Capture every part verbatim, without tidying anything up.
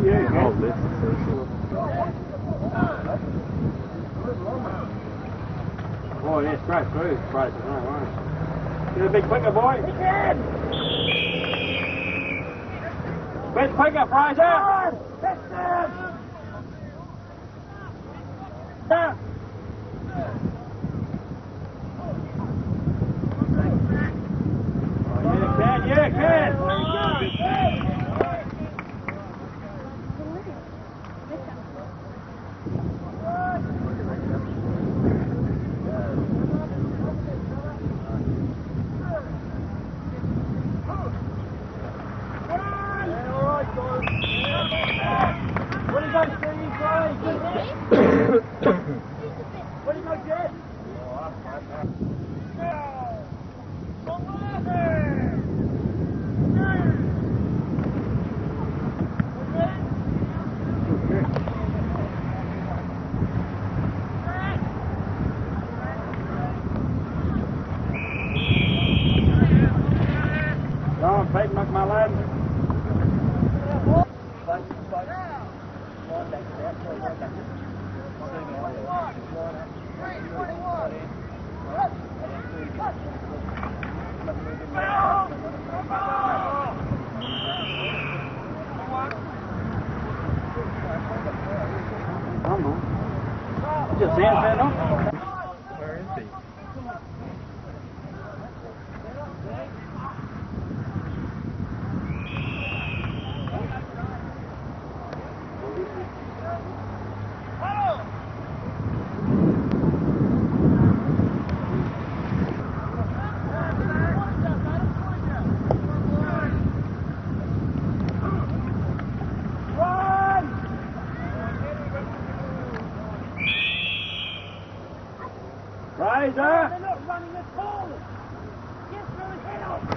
you. Oh, this is Oh, yeah, straight through. Straight through, no worries. Get a bit quicker, boy. Bit quicker, Fraser. Down. Oh, you can, you can. What do you go, Steve? What do you go, Jed? Go on, Pete, look, my lad. Just stand up. Where is he? Fraser! They're not running at all! Get through his head off!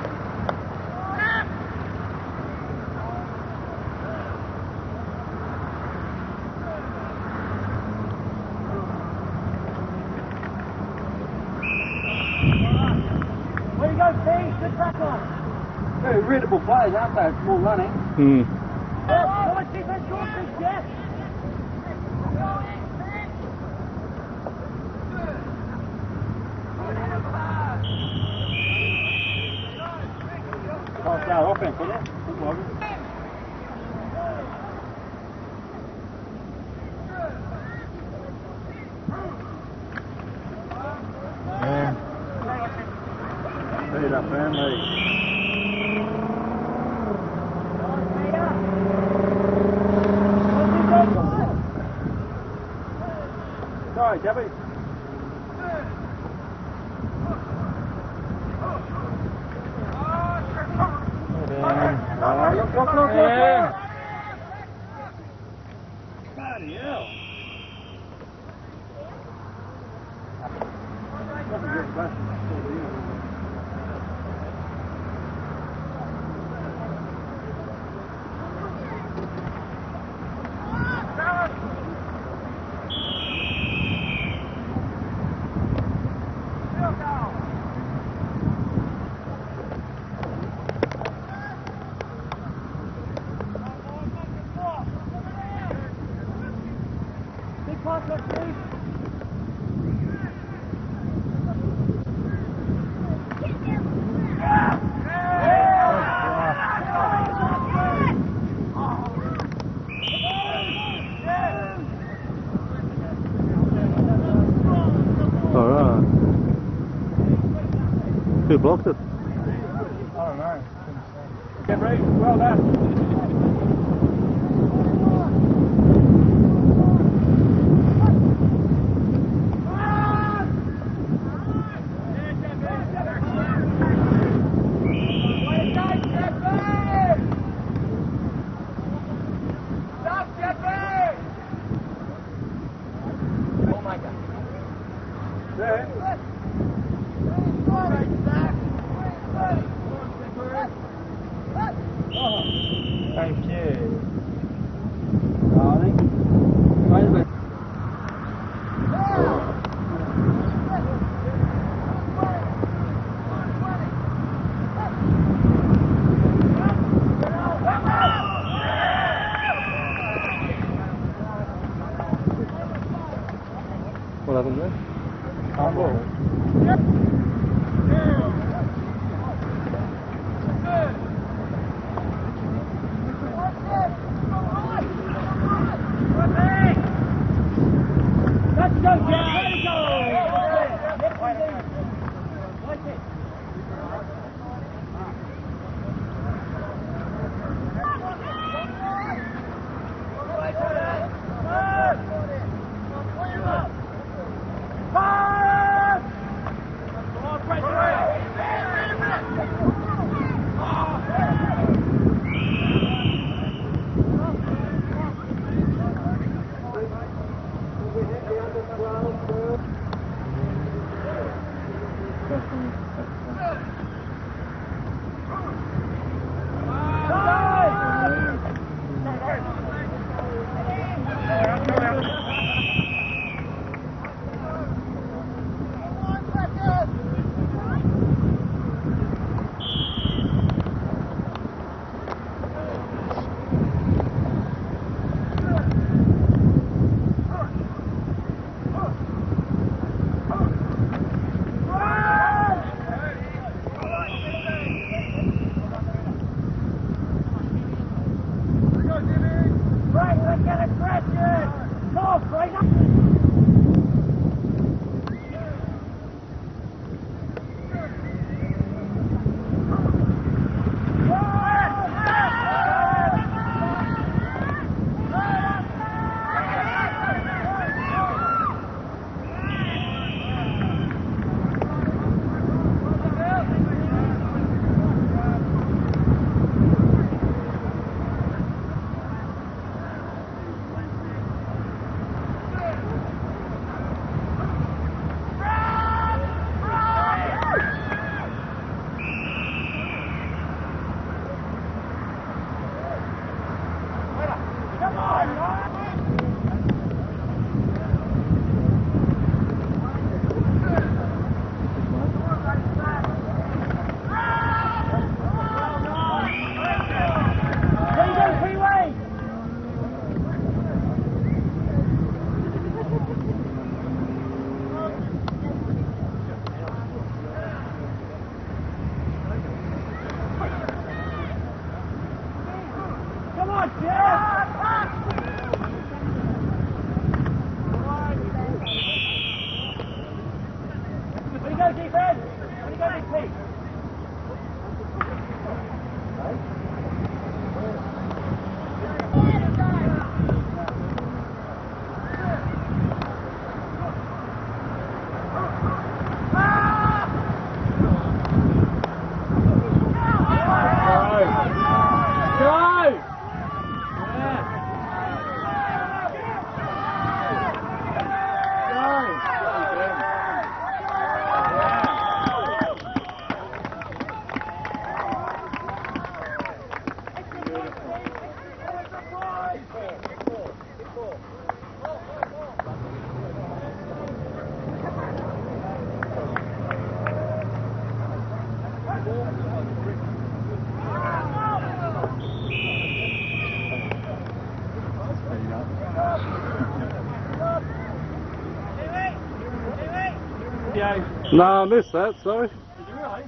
Where you go, Steve? Good tackle! Very readable plays, aren't they? It's more running. Hmm. Nice defense, your big Jeff! Oh, start offense, will you? Good logger. Yeah. Speed up, family. Sorry, Debbie. Oh, look, look, look, look, Yeah. look. Bloody hell. That's a good question. Big pass, Steve! Alright. Who blocked it? I don't know. Get ready. Well done. Thank you. No, I missed that, sorry. Did you really?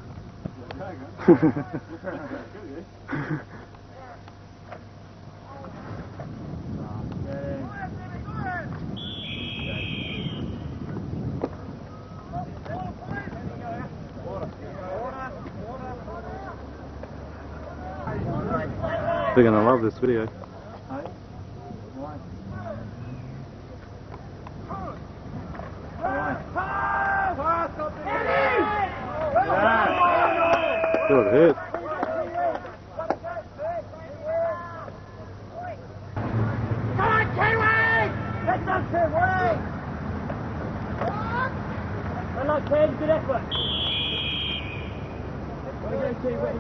They're gonna love this video. Good hit. Come on, Kiwi! That's not Kiwi! Well done, Ken. Good effort. Way to go, Kiwi.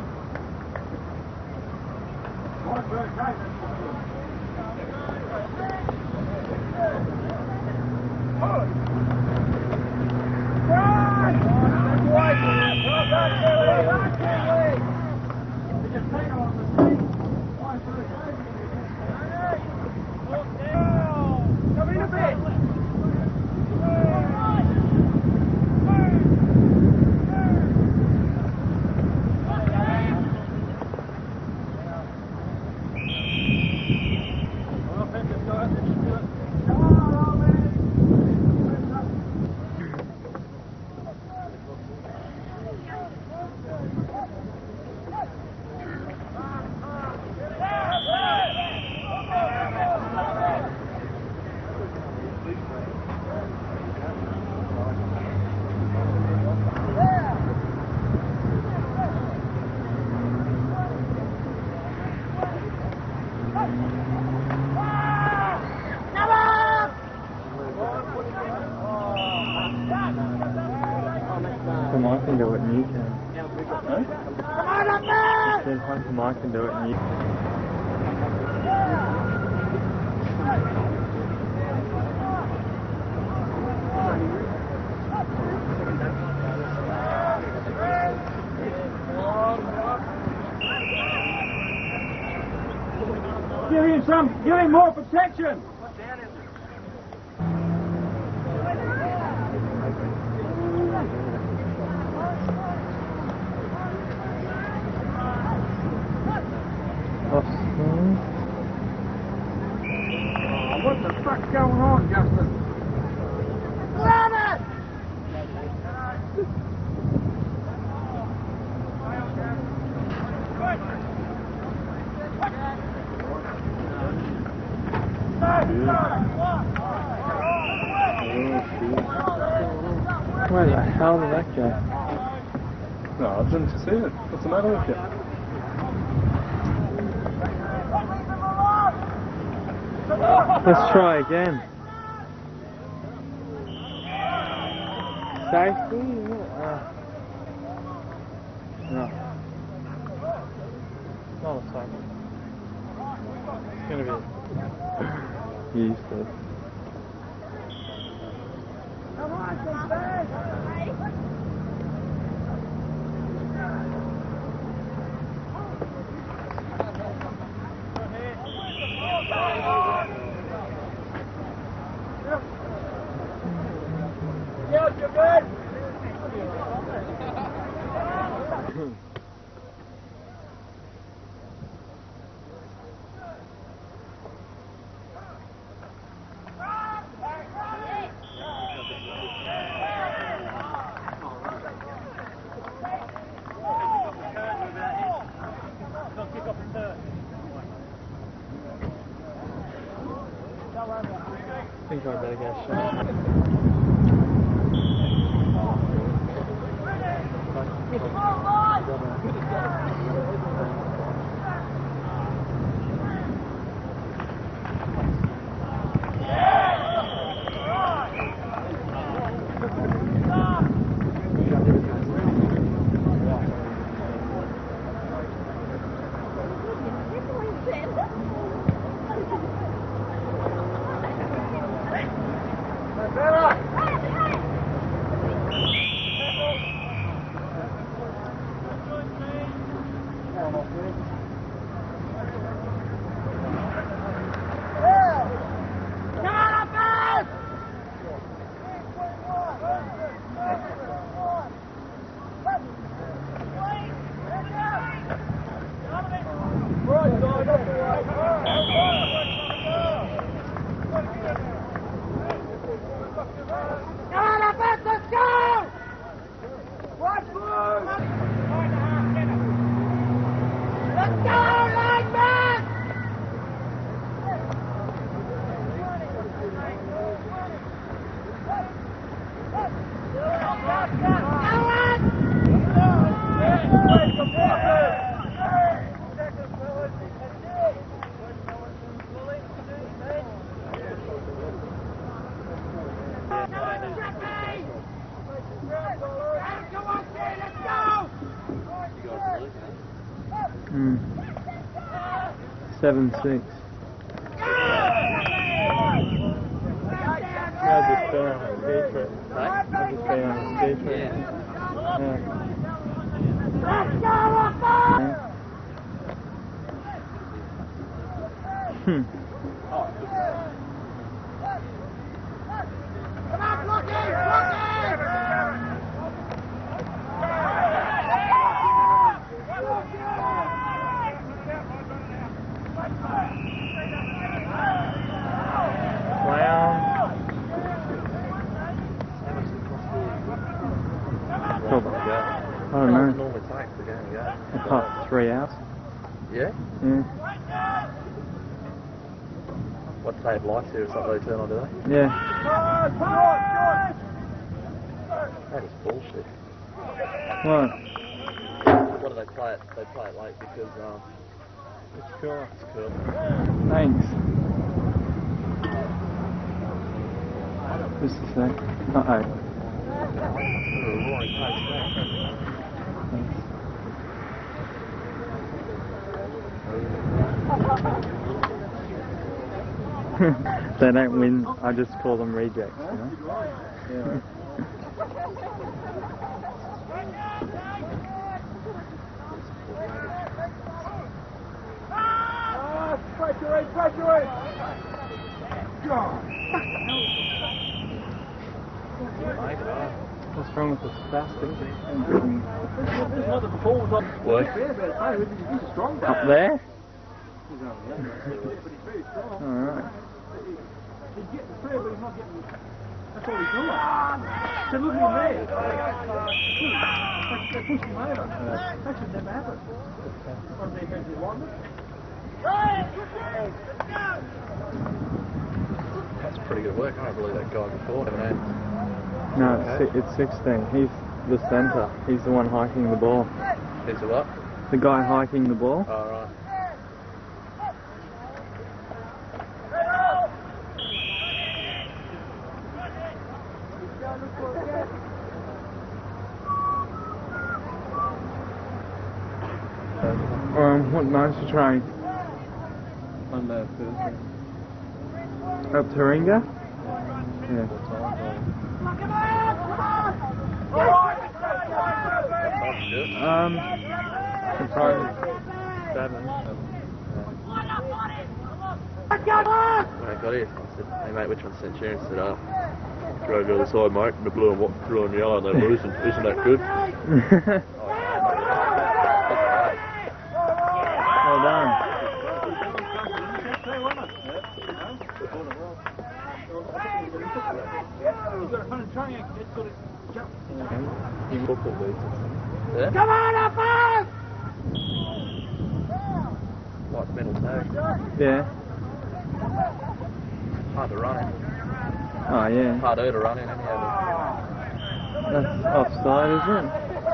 Come on, I can do it and you can. Come on, up there! Then come on, I can do it and you Give him some, give him more protection. What the fuck's going on, Justin? Grab it! Where the hell did that go? No, I didn't see it. What's the matter with you? Let's try again. Safety? Uh, no. Not a safety. It's gonna be. You used to. Come on, come back! Yes, you're good! I think I better get a shot. Mm. Seven six. Yeah, just stay on the skate trip. Right? Just stay on the skate trip. Yeah. Yeah. Hmm. Come on, block it! Block it! I don't know. Normally takes the game to go. About three hours. Yeah? Yeah. What they have lights here or something they turn on, do they? Yeah. That is bullshit. What? What do they play it? They play it late because um It's cool. it's cool. Thanks. Just a sec. Uh oh. Ooh, roaring pace back. They don't win, I just call them rejects, you know? Yeah. Pressure it, pressure it! What's wrong with the spastic? What? Up there? Alright. That's all he's doing. So look at him there. They pushed him over. That should never happen. What defense is one? That's pretty good work. I don't believe that guy before, haven't I? No, it's, si- it's sixteen. He's the centre. He's the one hiking the ball. He's the what? The guy hiking the ball. Oh, right. Um, what nights you train? Monday, Thursday. Up Taringa? Yeah. Um, probably seven. When I got here, I said, hey mate, which one's Centurion? I said, oh, drove the other side, mate, and the blue and what, blue and yellow, and they're losing. Isn't that good? Well done. Yeah? Come on, up on! Like metal tag. Yeah. Hard to run in. Oh, yeah. Harder to run in anyhow. That's offside, isn't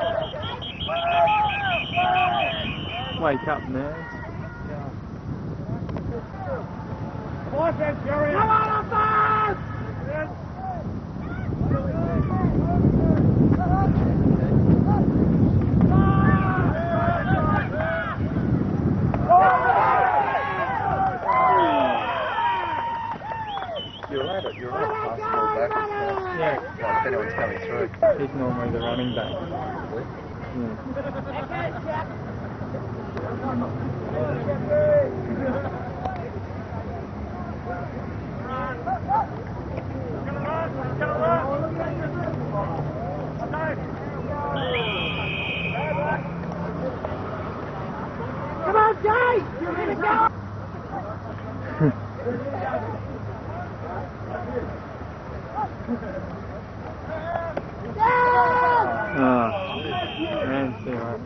it? Wake up, nerds. Come on, Centurion! Come on, up on! You're allowed to, you're allowed to pass the ball backwards now. Yeah. Like if anyone's coming through. He's normally the running back. Come on, Jay! You're gonna go! Oh, man, see right.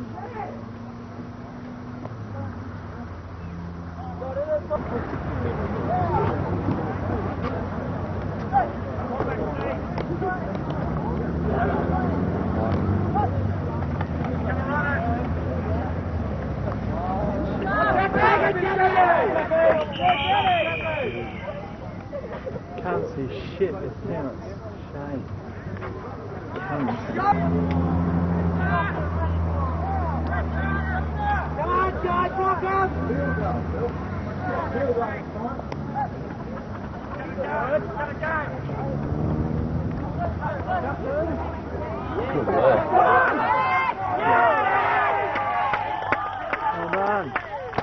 Can't see shit this now, it's shame. Can't see. Come on, Josh, walk up! Good work. Well done.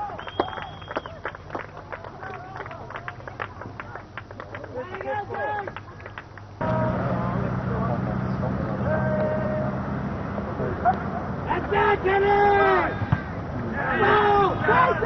That's it, get it! Go! Chase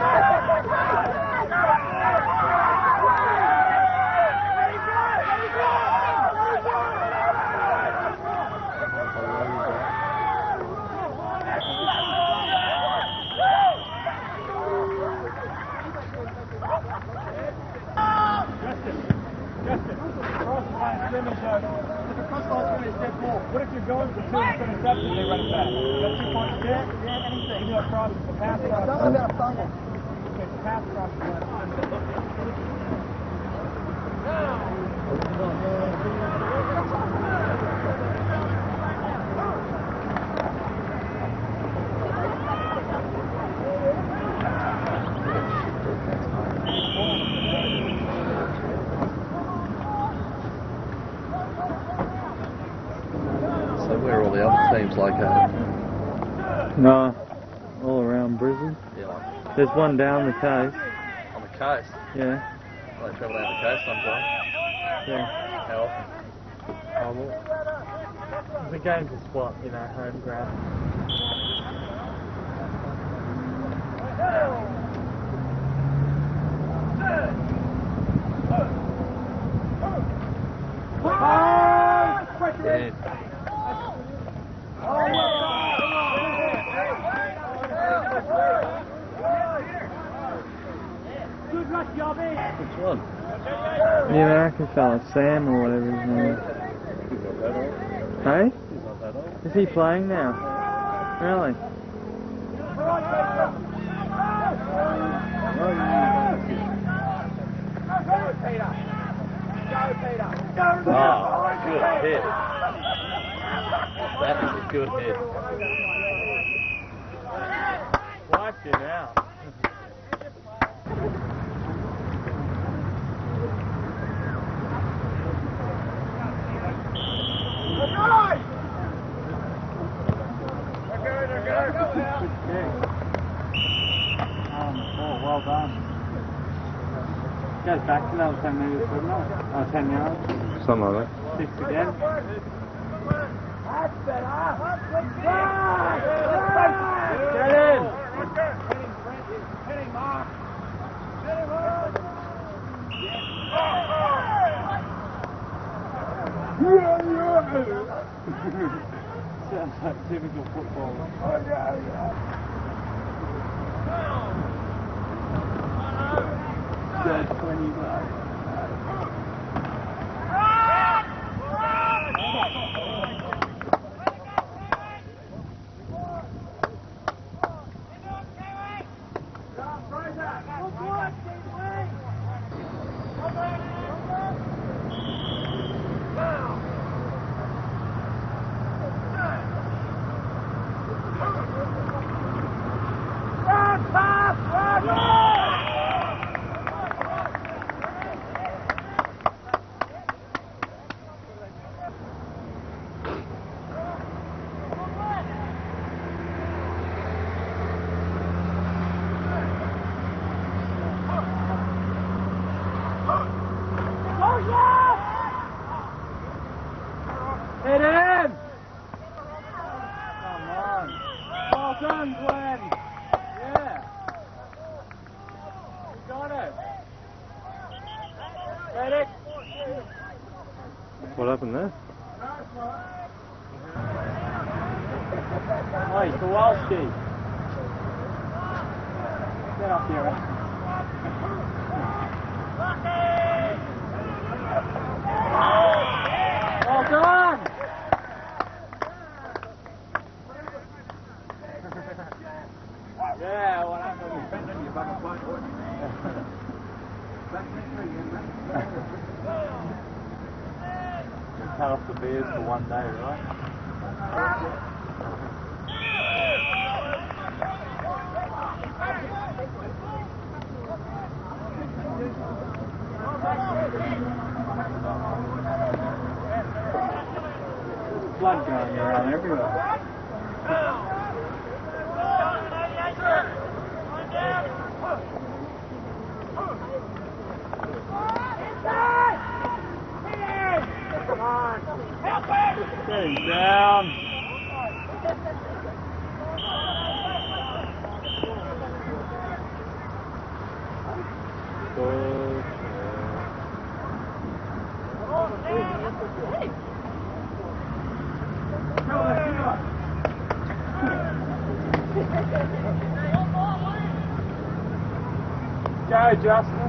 What if you're going for two and interception and they run it back? That's two points there? Yeah, anything. You do a cross, the pass cross. It's not about fumble. Okay, the pass cross. So where are all the other teams located? No, all around Brisbane. Yeah, like There's one down the coast. on the coast. Yeah, They travel down the coast sometimes. yeah. How often? Oh, well, the game's a spot, you know, home ground. Yeah. Good rush, Jobby. Which one? The American fella, Sam or whatever his name is. Hey? Is he playing now? Really? Oh, good hit. That is a good hit. Wiped him out. well done. Goes back another ten metres, doesn't it? Oh, ten yards. Something like that. Six again. Get in! Sounds like typical football. Dead twenty bucks. Hit him! Come on. Well done, Glenn. Yeah. You got it. Ready? What happened there? Oh, it's the Welshie. Get up here. Well done! Yeah, what happened? Cut off the beers for one day, right? Blood going around everywhere. Come on! Help him! Get him down! Go, Justin.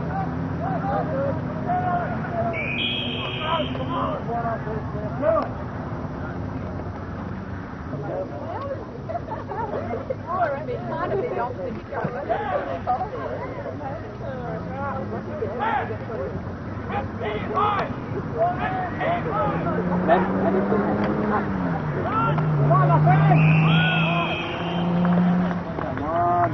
Come on.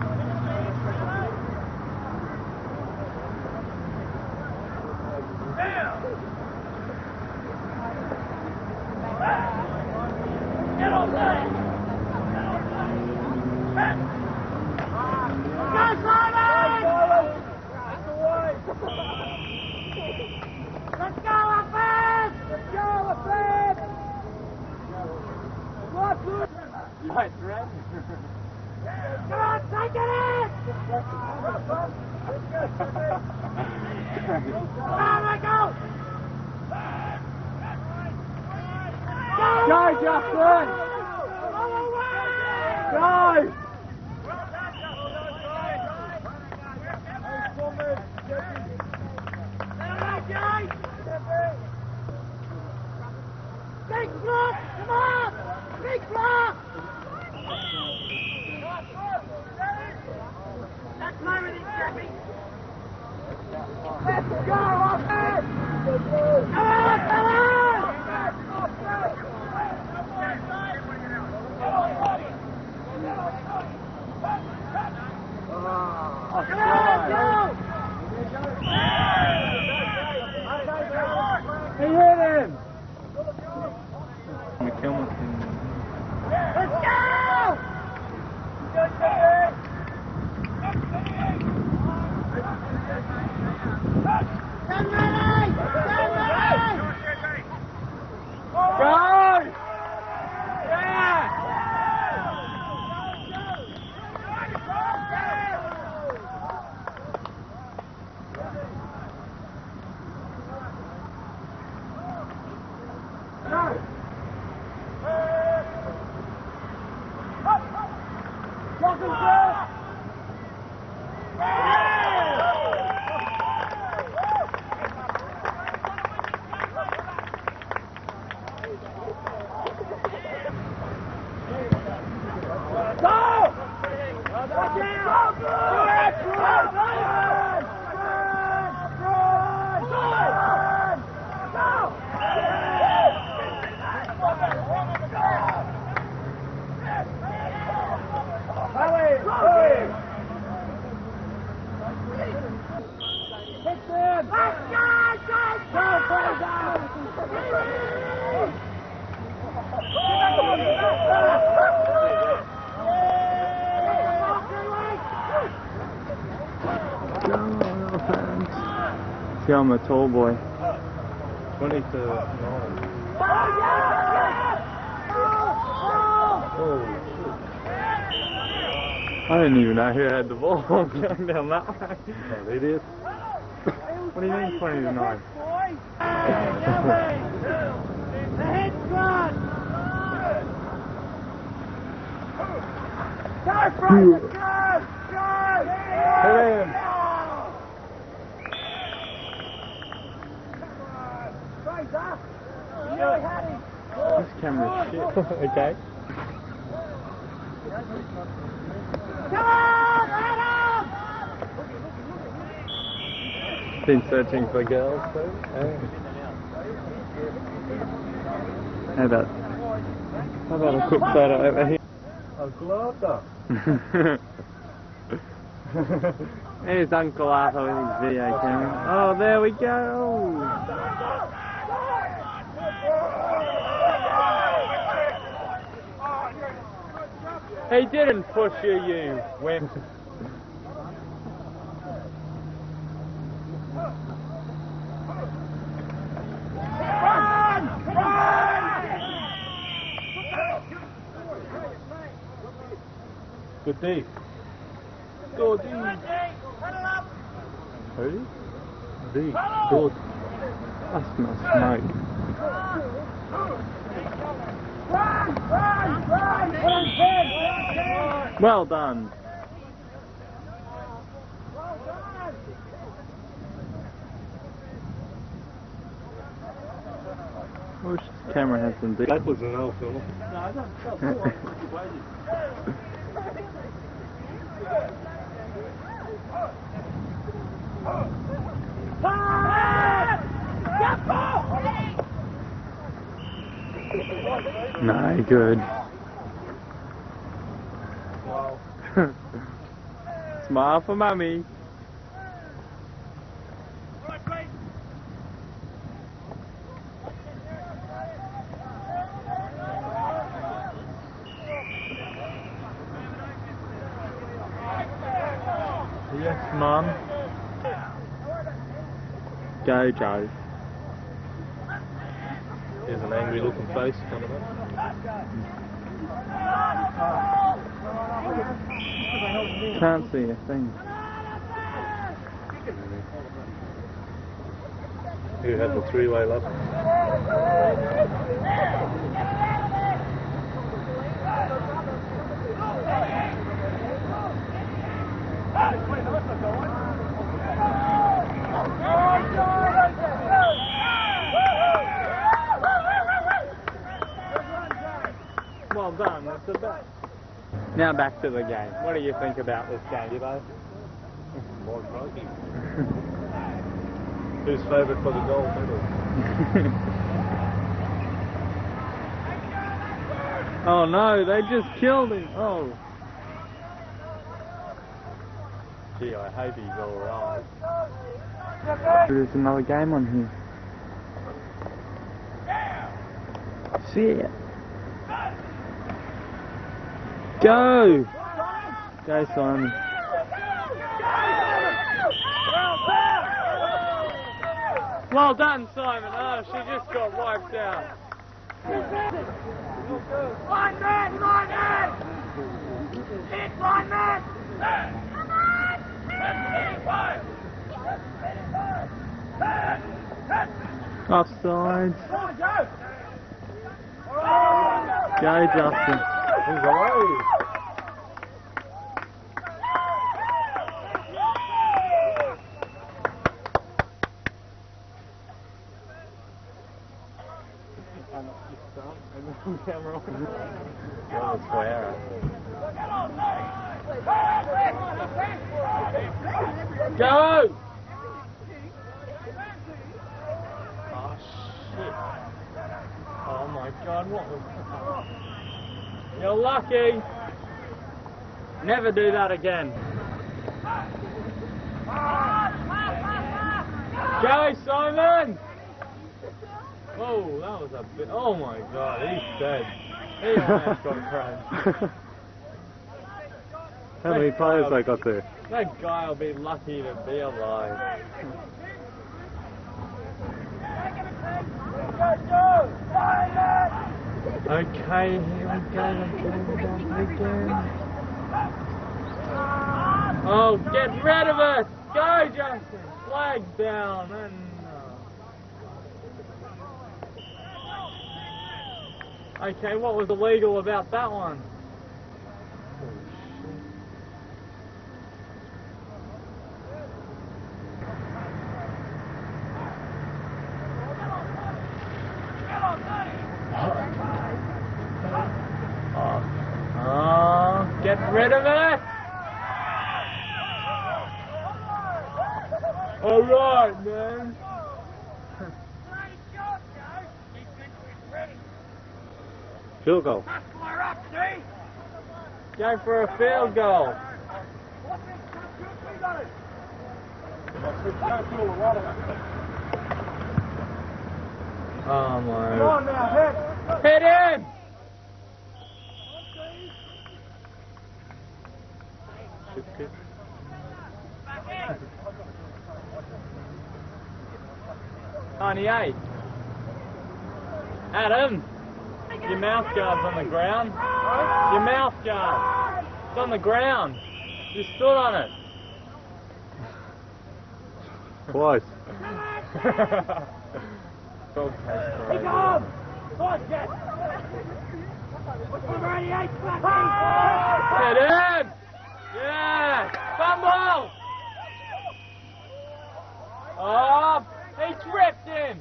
Get on there! Go, Simon! That's away! Let's go, Ahmed! Let's go, Ahmed! What's good? You like thread? Come on, take it in! Come on, go! Go, Justin! Go! Big block! Come on! Big block! Let's play with it, Jeffy! Let's go, Ahmed! Come on, come on! See, I'm a tall boy. twenty to nine. Oh, I didn't even know who had the ball going down that way. shit. Idiot. What do you mean twenty to nine? The head front! Go, Fraser! Go! Go! Hit him! Fraser! You really had him! This camera's shit. Okay. Come on! Adam! Been searching for girls too. How about how about a quick photo over here? A glata. There's Uncle Arthur with his video camera. Oh, there we go. He didn't push you, you wimp. Good D. Good D. Who? D. Good. I smell smoke. Run! Run! Run! Put on ten! Put on ten! Well done. Well done! I wish this camera had some deep. That was an L film. No, good. Smile for mummy. Yes, mum. Go, Joe. Here's an angry looking face coming up. Can't see a thing. Who had the three-way lap? Well done, that's the best. Now back to the game. What do you think about this game, Gibbo? More croaky. Who's favourite for the gold medal? Oh no, they just killed him. Oh. Gee, I hope he's alright. There's another game on here. See it. Go! Go, Simon. Well done, Simon. Oh, she just got wiped out. Line man! Line man! Hit line man! Come on! Offside. Come on, Joe! Go, Justin. He's away. camera on. You're a swearer. Go! Oh shit. Oh my god, what was... You're lucky! Never do that again. Go, Simon! Oh, that was a bit... Oh my god, he's dead. He almost got crushed. How many players they got there? That guy will be lucky to be alive. Okay, here we go again. Oh, get rid of it! Go, Justin! Flag down and... Uh... Okay, what was illegal about that one? Oh, get rid of it! Alright, man. Field goal. Go for a field goal. Oh my. Come on now, hit! Hit him! ninety-eight. Adam, your mouth guard's on the ground. Your mouth guard. It's on the ground. You stood on it. Twice. Dog taste He right goes! Nice catch! Number eighty-eight, Hit him! Yeah! Fumble! Oh! He tripped him!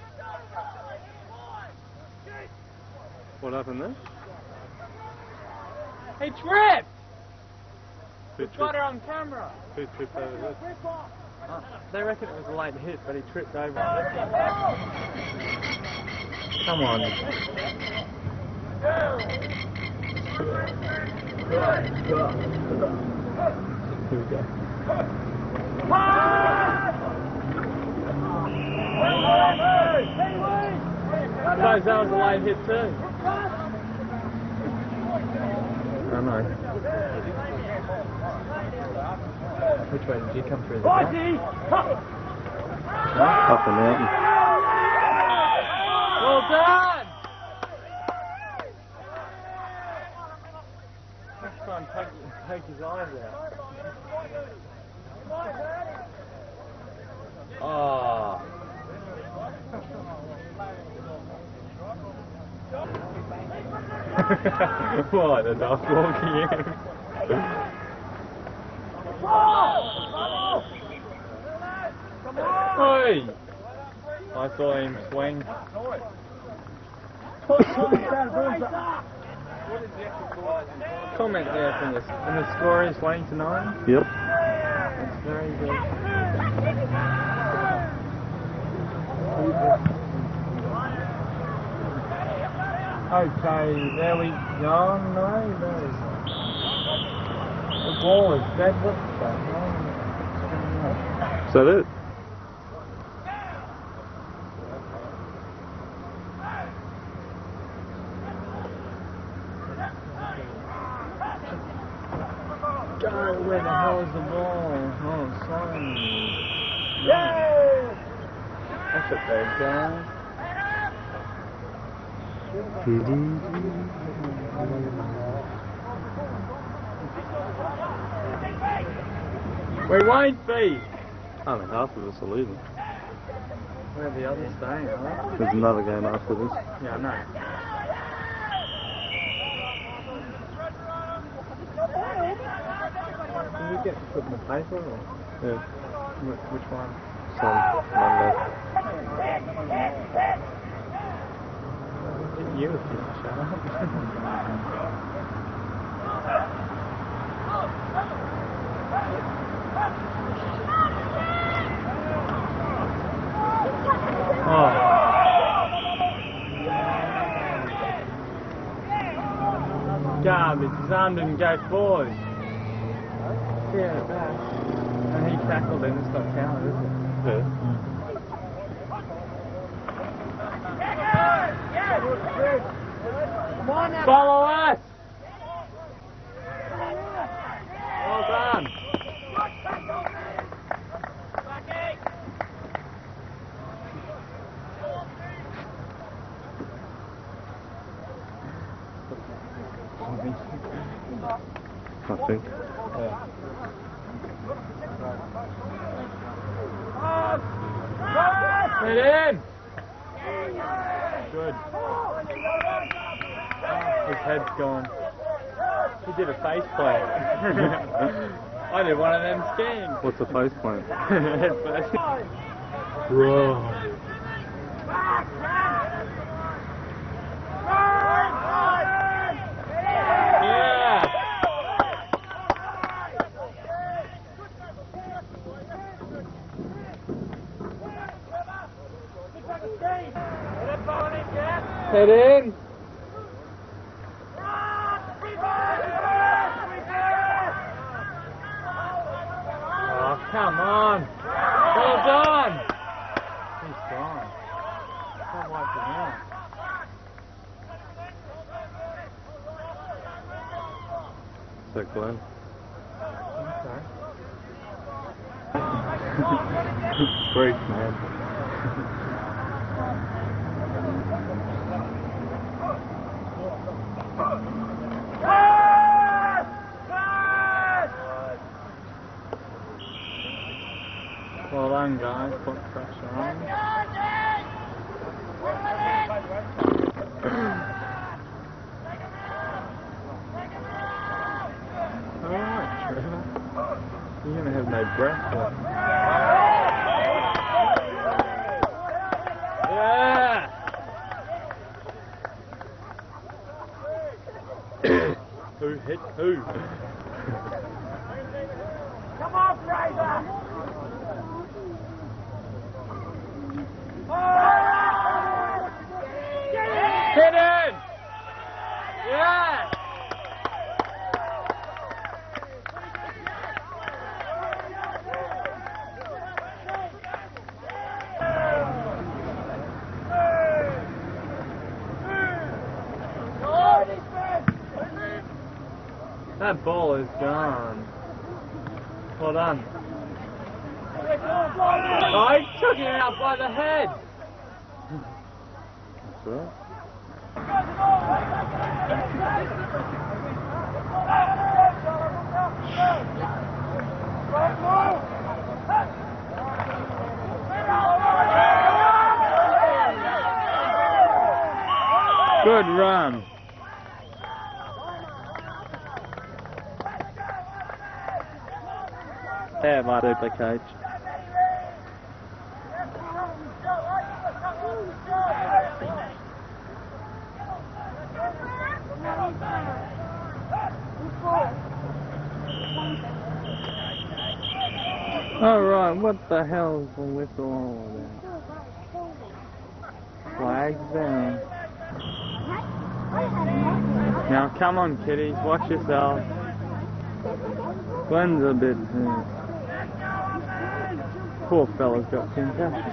What happened there? He tripped! Who We've got her on camera. Who tripped over there? Oh, they reckon it was a late hit, but he tripped over. Come on. Here we go. Suppose that was a late hit too. I know. Which way did you come through? The back? Up the mountain. Well done! Let's try and take, take his eyes out. Oh. What, the dog walking in? Oi! I saw him swing. Comment there from the, and the score is twenty to nine? Yep. That's very good. Okay, there we go. No, no. The ball is dead. What's that? Is that it? Go, where the hell is the ball? Oh, sorry. Yay! That's a bad guy. We won't be. Only half of us are leaving. Where are the others staying, huh? There's another game after this. Yeah, I know. Did we get to put in the paper or? Yeah. Wh- Which one? Some Monday. Didn't You shut up. Oh. Garbage, his arm didn't go forward. Yeah, back. And he tackled him, it's not counted, is it? Yeah. Come on now. Follow us! Well done. I think. Get in! Good. His head's gone. He did a face plant. I did one of them scans. What's a face plant? Head first. Bro. Yeah! Head in! Oh, come on! Well done! He's gone. Can't wipe him out. Is that Glenn? Freak, man. Well done, guys. Put pressure on. Alright, Trevor. You're going to have no breath left. Yeah! Who hit who? Come on, Fraser! Hit it! Yeah! That ball is gone. Well done. Oh, he took it out by the head. That's right. Good run. Yeah, my super coach. Alright, what the hell is the whistle all about? Flags down. Now come on kiddies, watch yourself. Glenn's a bit hurt. Poor fella's got concussion.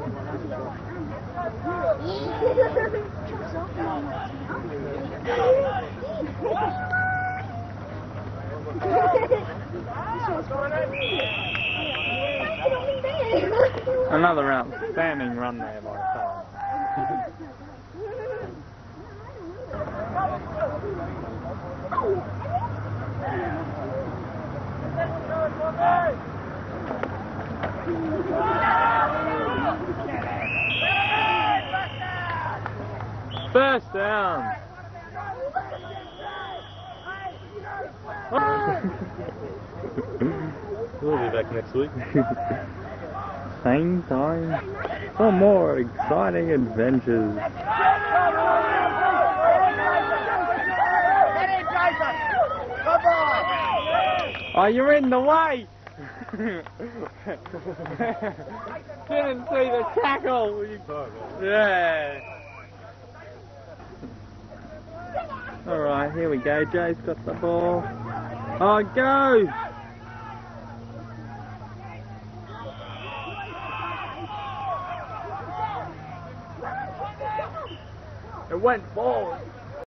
Another outstanding run there by Fella. First down. We'll be back next week. Same time for more exciting adventures. Oh, you're in the way! Didn't see the tackle! Yeah. Alright, here we go. Joe's got the ball. Oh, go! It went forward.